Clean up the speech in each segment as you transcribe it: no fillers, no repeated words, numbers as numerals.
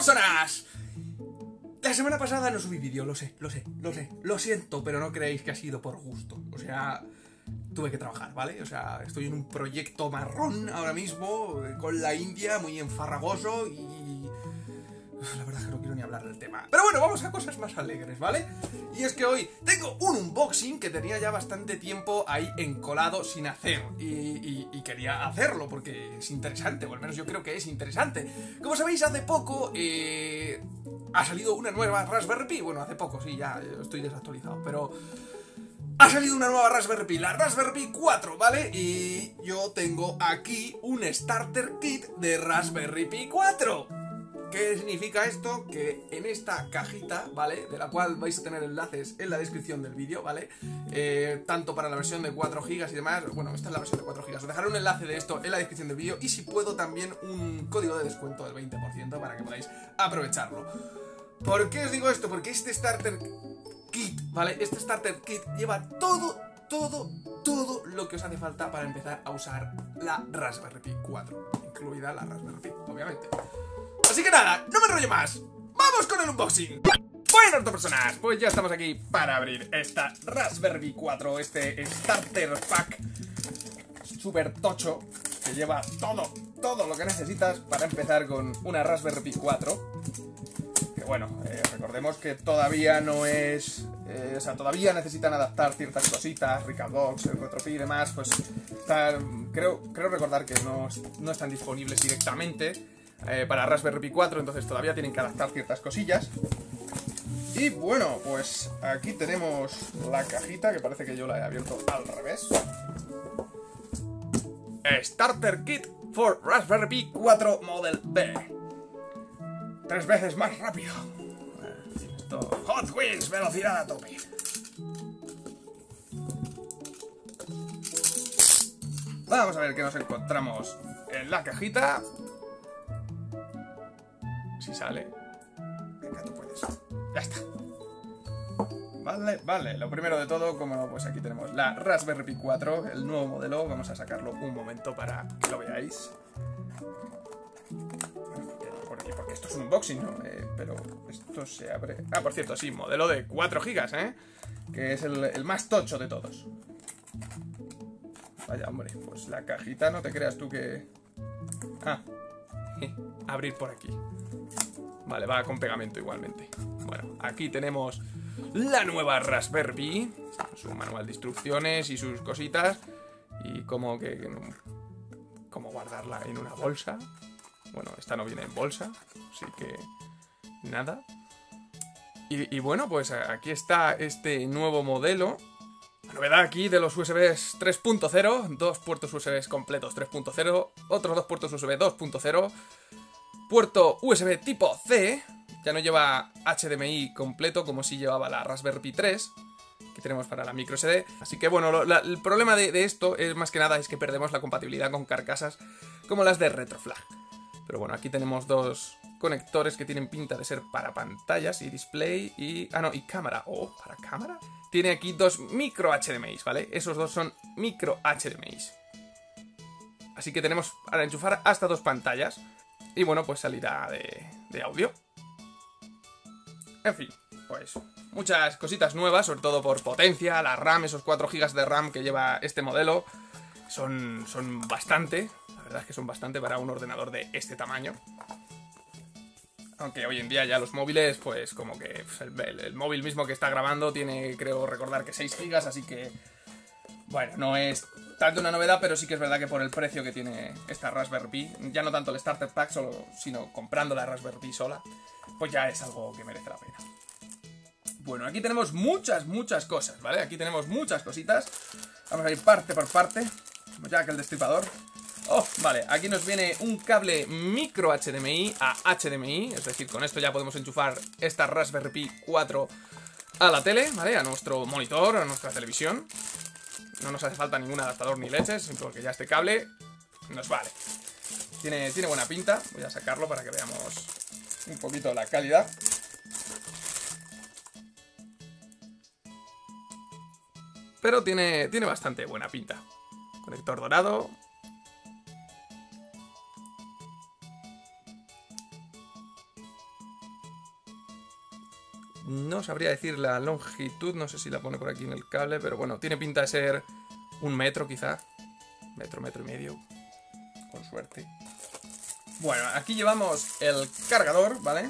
personas! La semana pasada no subí vídeo, lo sé. Lo siento, pero no creéis que ha sido por gusto. O sea, tuve que trabajar, ¿vale? O sea, estoy en un proyecto marrón ahora mismo, con la India, muy enfarragoso y... la verdad es que no quiero ni hablar del tema. Pero bueno, vamos a cosas más alegres, ¿vale? Y es que hoy tengo un unboxing que tenía ya bastante tiempo ahí encolado sin hacer. Y quería hacerlo porque es interesante, o al menos yo creo que es interesante. Como sabéis, hace poco ha salido una nueva Raspberry Pi. Bueno, hace poco, sí, ya estoy desactualizado, pero... ha salido una nueva Raspberry Pi, la Raspberry Pi 4, ¿vale? Y yo tengo aquí un starter kit de Raspberry Pi 4. ¿Qué significa esto? Que en esta cajita, ¿vale? De la cual vais a tener enlaces en la descripción del vídeo, ¿vale? Tanto para la versión de 4 GB y demás. Bueno, esta es la versión de 4 GB. Os dejaré un enlace de esto en la descripción del vídeo. Y si puedo, también un código de descuento del 20% para que podáis aprovecharlo. ¿Por qué os digo esto? Porque este starter kit, ¿vale? Este starter kit lleva todo lo que os hace falta para empezar a usar la Raspberry Pi 4, incluida la Raspberry Pi, obviamente. Así que nada, no me enrollo más. ¡Vamos con el unboxing! Bueno, personas, pues ya estamos aquí para abrir esta Raspberry Pi 4, este starter pack super tocho que lleva todo lo que necesitas para empezar con una Raspberry Pi 4. Que bueno, recordemos que todavía no es... o sea, todavía necesitan adaptar ciertas cositas, Recalbox, RetroPie y demás, pues creo recordar que no están disponibles directamente para Raspberry Pi 4, entonces todavía tienen que adaptar ciertas cosillas. Y bueno, pues aquí tenemos la cajita, que parece que yo la he abierto al revés. Starter Kit for Raspberry Pi 4 Model B. 3 veces más rápido. Esto, Hot Wheels, velocidad a tope. Vamos a ver qué nos encontramos en la cajita. Si sale. Venga, tú puedes. Ya está. Vale. Lo primero de todo, como no, pues aquí tenemos la Raspberry Pi 4, el nuevo modelo. Vamos a sacarlo un momento para que lo veáis. Por aquí, porque esto es un unboxing, ¿no? Pero esto se abre... Ah, por cierto, sí, modelo de 4 GB, ¿eh? Que es el más tocho de todos. Vaya, hombre, pues la cajita no te creas tú que... Ah, abrir por aquí. Vale, va con pegamento igualmente. Bueno, aquí tenemos la nueva Raspberry Pi, su manual de instrucciones y sus cositas. Y cómo guardarla en una bolsa. Bueno, esta no viene en bolsa, así que nada. Y bueno, pues aquí está este nuevo modelo. La novedad aquí de los USBs 3.0, 2 puertos USB completos 3.0, otros 2 puertos USB 2.0, puerto USB tipo C, ya no lleva HDMI completo como si llevaba la Raspberry Pi 3, que tenemos para la micro SD. Así que bueno, el problema de esto es más que nada es que perdemos la compatibilidad con carcasas como las de Retroflag. Pero bueno, aquí tenemos dos conectores que tienen pinta de ser para pantallas y display y... ah, no, y cámara. Oh, ¿para cámara? Tiene aquí dos micro HDMIs, ¿vale? Esos dos son micro HDMIs. Así que tenemos para enchufar hasta 2 pantallas. Y bueno, pues salida de audio. En fin, pues muchas cositas nuevas, sobre todo por potencia, la RAM, esos 4 GB de RAM que lleva este modelo, son bastante. La verdad es que son bastante para un ordenador de este tamaño. Aunque hoy en día ya los móviles, pues como que pues, el móvil mismo que está grabando tiene, creo recordar que 6 GB, así que... bueno, no es tanto una novedad, pero sí que es verdad que por el precio que tiene esta Raspberry Pi, ya no tanto el Starter Pack solo, sino comprando la Raspberry Pi sola, pues ya es algo que merece la pena. Bueno, aquí tenemos muchas cosas, ¿vale? Aquí tenemos muchas cositas. Vamos a ir parte por parte, como ya que el destripador. Oh, vale, aquí nos viene un cable micro HDMI a HDMI, es decir, con esto ya podemos enchufar esta Raspberry Pi 4 a la tele, ¿vale? A nuestro monitor, a nuestra televisión. No nos hace falta ningún adaptador ni leches, porque ya este cable nos vale. Tiene buena pinta, voy a sacarlo para que veamos un poquito la calidad. Pero tiene bastante buena pinta. Conector dorado. No sabría decir la longitud, no sé si la pone por aquí en el cable, pero bueno, tiene pinta de ser 1 metro quizá. Metro y medio, con suerte. Bueno, aquí llevamos el cargador, ¿vale?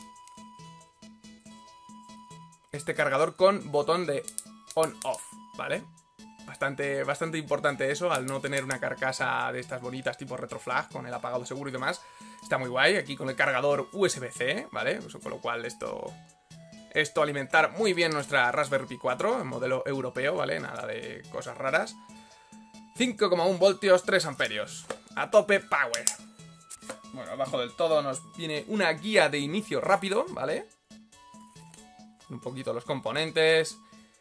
Este cargador con botón de on-off, ¿vale? Bastante importante eso, al no tener una carcasa de estas bonitas tipo retroflag con el apagado seguro y demás. Está muy guay, aquí con el cargador USB-C, ¿vale? Con lo cual esto alimentar muy bien nuestra Raspberry Pi 4, en modelo europeo, ¿vale? Nada de cosas raras. 5,1 voltios, 3 amperios. A tope power. Bueno, abajo del todo nos viene una guía de inicio rápido, ¿vale? Un poquito los componentes.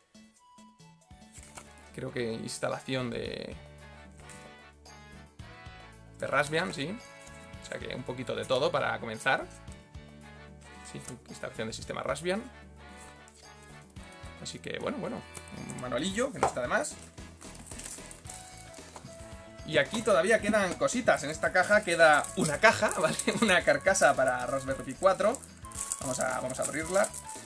Creo que instalación de Raspbian, sí. O sea que un poquito de todo para comenzar. Sí, instalación de sistema Raspbian. Así que bueno, un manualillo que no está de más. Y aquí todavía quedan cositas. En esta caja queda una caja, ¿vale? Una carcasa para Raspberry Pi 4. Vamos a abrirla.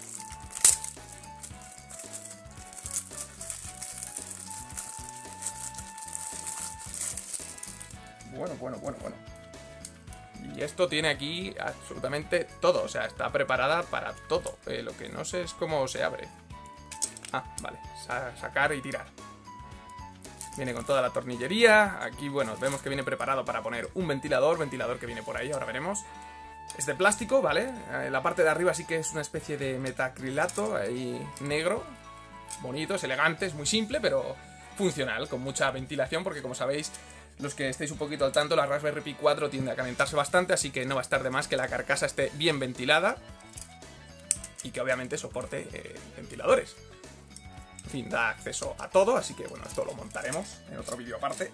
Bueno. Y esto tiene aquí absolutamente todo. O sea, está preparada para todo. Lo que no sé es cómo se abre. Ah, vale. Sacar y tirar. Viene con toda la tornillería. Aquí, bueno, vemos que viene preparado para poner un ventilador. Ventilador que viene por ahí, ahora veremos. Es de plástico, ¿vale? La parte de arriba sí que es una especie de metacrilato ahí negro. Bonito, es elegante, es muy simple, pero funcional, con mucha ventilación, porque como sabéis, los que estéis un poquito al tanto, la Raspberry Pi 4 tiende a calentarse bastante, así que no va a estar de más que la carcasa esté bien ventilada y que obviamente soporte ventiladores. En fin, da acceso a todo, así que bueno, esto lo montaremos en otro vídeo aparte.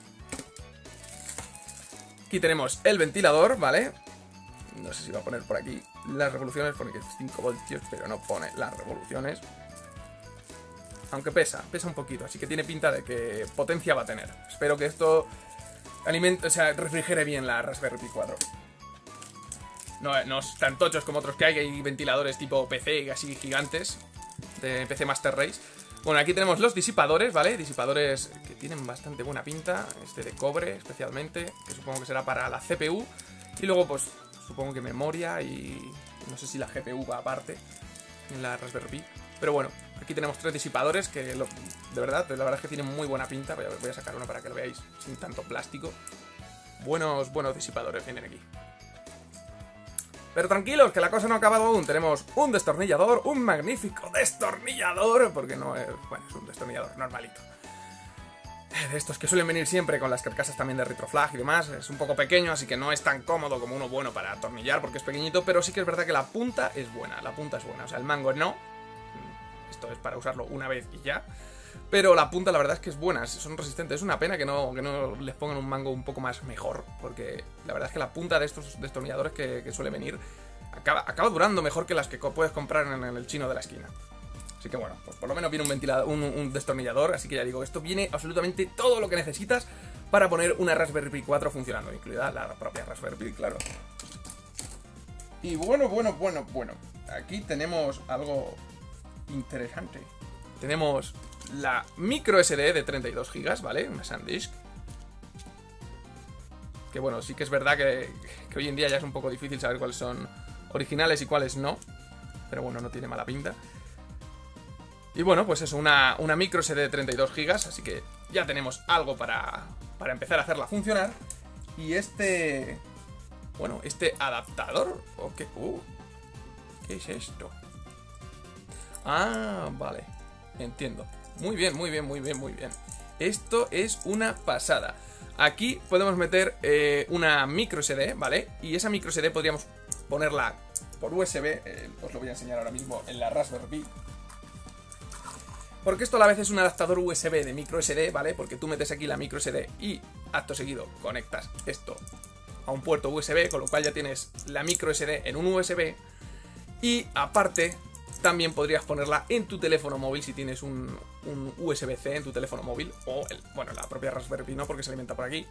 Aquí tenemos el ventilador, ¿vale? No sé si va a poner por aquí las revoluciones, pone que es 5 voltios, pero no pone las revoluciones. Aunque pesa un poquito, así que tiene pinta de que potencia va a tener. Espero que esto refrigere bien la Raspberry Pi 4. No es tan tochos como otros que hay ventiladores tipo PC así gigantes, de PC Master Race. Bueno, aquí tenemos los disipadores, ¿vale? Disipadores que tienen bastante buena pinta. Este de cobre especialmente, que supongo que será para la CPU. Y luego pues supongo que memoria y no sé si la GPU va aparte en la Raspberry Pi. Pero bueno, aquí tenemos 3 disipadores que de verdad es que tienen muy buena pinta. Voy a sacar uno para que lo veáis sin tanto plástico. Buenos disipadores vienen aquí. Pero tranquilos, que la cosa no ha acabado aún. Tenemos un destornillador, un magnífico destornillador, porque no es... Bueno, es un destornillador normalito. De estos que suelen venir siempre con las carcasas también de retroflag y demás. Es un poco pequeño, así que no es tan cómodo como uno bueno para atornillar, porque es pequeñito, pero sí que es verdad que la punta es buena. O sea, el mango no. Esto es para usarlo una vez y ya. Pero la punta la verdad es que es buena, son resistentes. Es una pena que no les pongan un mango un poco más mejor, porque la verdad es que la punta de estos destornilladores que suele venir acaba durando mejor que las que puedes comprar en el chino de la esquina. Así que bueno, pues por lo menos viene un destornillador, así que ya digo, esto viene absolutamente todo lo que necesitas para poner una Raspberry Pi 4 funcionando, incluida la propia Raspberry Pi, claro. Y bueno, aquí tenemos algo interesante. Tenemos la micro SD de 32 GB, ¿vale? Una SanDisk. Que bueno, sí que es verdad que hoy en día ya es un poco difícil saber cuáles son originales y cuáles no. Pero bueno, no tiene mala pinta. Y bueno, pues eso, una micro SD de 32 GB, así que ya tenemos algo para empezar a hacerla funcionar. Y este adaptador, ¿o qué? ¿Qué es esto? Ah, vale, entiendo. Muy bien. Esto es una pasada. Aquí podemos meter una micro SD, ¿vale? Y esa micro SD podríamos ponerla por USB. Os lo voy a enseñar ahora mismo en la Raspberry Pi. Porque esto a la vez es un adaptador USB de micro SD, ¿vale? Porque tú metes aquí la micro SD y acto seguido conectas esto a un puerto USB, con lo cual ya tienes la micro SD en un USB. Y aparte, también podrías ponerla en tu teléfono móvil si tienes un USB-C en tu teléfono móvil. O, la propia Raspberry Pi no, porque se alimenta por aquí.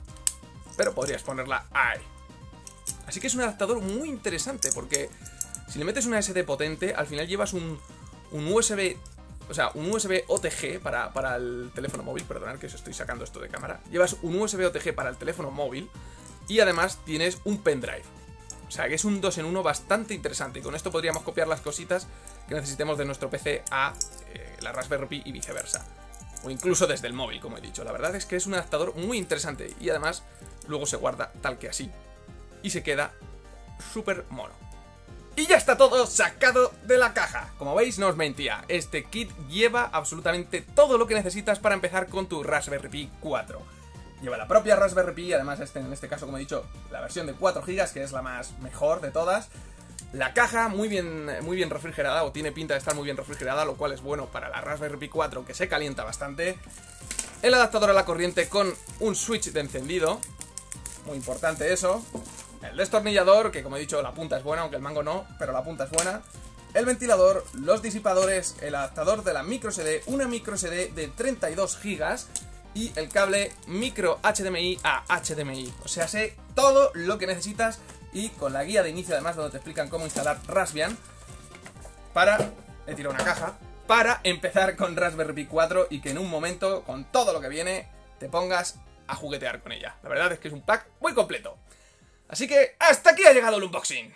Pero podrías ponerla ahí. Así que es un adaptador muy interesante porque Si le metes una SD potente, al final llevas un USB... O sea, un USB OTG para el teléfono móvil. Perdonad que os estoy sacando esto de cámara. Llevas un USB OTG para el teléfono móvil y además tienes un pendrive. O sea, que es un 2 en 1 bastante interesante. Y con esto podríamos copiar las cositas que necesitemos de nuestro PC a la Raspberry Pi y viceversa. O incluso desde el móvil, como he dicho. La verdad es que es un adaptador muy interesante y además luego se guarda tal que así. Y se queda súper mono. Y ya está todo sacado de la caja. Como veis, no os mentía. Este kit lleva absolutamente todo lo que necesitas para empezar con tu Raspberry Pi 4. Lleva la propia Raspberry Pi, además en este caso, como he dicho, la versión de 4 GB, que es la más mejor de todas. La caja muy bien refrigerada, o tiene pinta de estar muy bien refrigerada, lo cual es bueno para la Raspberry Pi 4, que se calienta bastante. El adaptador a la corriente con un switch de encendido. Muy importante eso. El destornillador, que como he dicho, la punta es buena, aunque el mango no, pero la punta es buena. El ventilador, los disipadores, el adaptador de la microSD, una microSD de 32 GB y el cable micro HDMI a HDMI. O sea, sé todo lo que necesitas y con la guía de inicio además donde te explican cómo instalar Raspbian para... He tirado una caja. Para empezar con Raspberry Pi 4 y que en un momento, con todo lo que viene, te pongas a juguetear con ella. La verdad es que es un pack muy completo. Así que hasta aquí ha llegado el unboxing.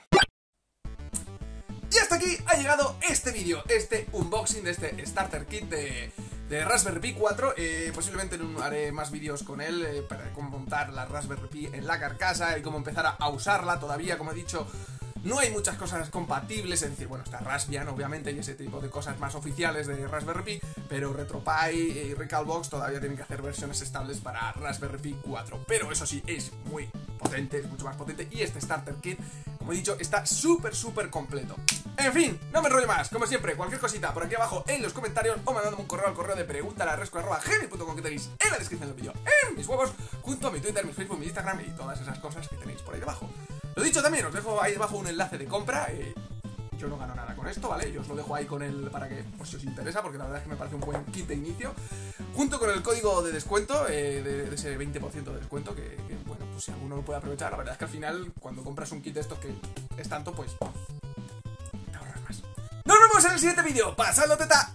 Y hasta aquí ha llegado este vídeo, este unboxing de este Starter Kit de Raspberry Pi 4. Posiblemente haré más vídeos con él para cómo montar la Raspberry Pi en la carcasa y cómo empezar a usarla. Todavía, como he dicho, no hay muchas cosas compatibles, es decir, bueno, está Raspbian obviamente y ese tipo de cosas más oficiales de Raspberry Pi, pero RetroPie y Recalbox todavía tienen que hacer versiones estables para Raspberry Pi 4. Pero eso sí, es muy potente, es mucho más potente y este Starter Kit, como he dicho, está súper completo. En fin, no me enrollo más, como siempre, cualquier cosita por aquí abajo en los comentarios o mandándome un correo al correo de preguntalaresco@gmail.com que tenéis en la descripción del vídeo, en mis huevos, junto a mi Twitter, mi Facebook, mi Instagram y todas esas cosas que tenéis por ahí debajo. Lo dicho también, os dejo ahí debajo un enlace de compra. Yo no gano nada con esto, ¿vale? Yo os lo dejo ahí con el para que, por si os interesa, porque la verdad es que me parece un buen kit de inicio. Junto con el código de descuento, de ese 20% de descuento, que, bueno, pues si alguno lo puede aprovechar. La verdad es que al final, cuando compras un kit de estos que es tanto, pues te ahorras más. ¡Nos vemos en el siguiente vídeo! ¡Pasadlo teta!